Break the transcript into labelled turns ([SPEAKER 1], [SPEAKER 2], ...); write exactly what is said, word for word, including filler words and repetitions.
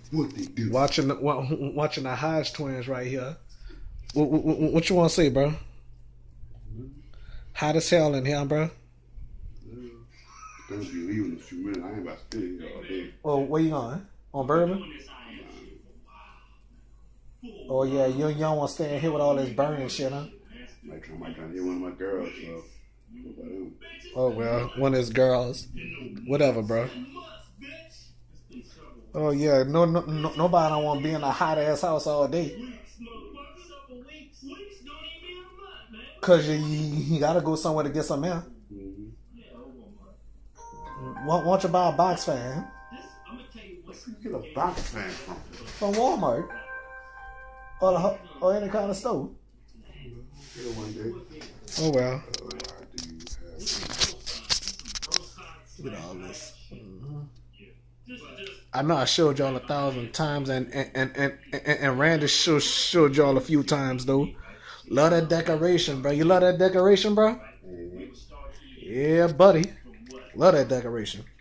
[SPEAKER 1] What they do?
[SPEAKER 2] Watching the watching the Hodge twins right here. What, what, what you want to say, bro? Hot as hell in here, bro.
[SPEAKER 1] Don't be leaving in a few minutes. I ain't about to stay here all day.
[SPEAKER 2] Well, where you going? On Bourbon? Oh yeah, you, you don't want to stay in here with all this burning shit, huh?
[SPEAKER 1] Might try, might try to hit one of my girls, so.
[SPEAKER 2] Oh well, one of his girls. Whatever, bro. Oh yeah, no, no, no nobody don't want to be in a hot ass house all day. Cause you, you gotta go somewhere to get some air.
[SPEAKER 1] Mm-hmm.
[SPEAKER 2] Why, why don't you buy a box fan?
[SPEAKER 1] Where you get a box fan from?
[SPEAKER 2] From Walmart. Or, the, or any kind of stove.
[SPEAKER 1] Get it one day.
[SPEAKER 2] Oh well.
[SPEAKER 1] Look
[SPEAKER 2] at all this. Mm-hmm. I know I showed y'all a thousand times, and and and and, and, and Randy showed, showed y'all a few times though. Love that decoration, bro. You love that decoration, bro? Yeah, buddy. Love that decoration.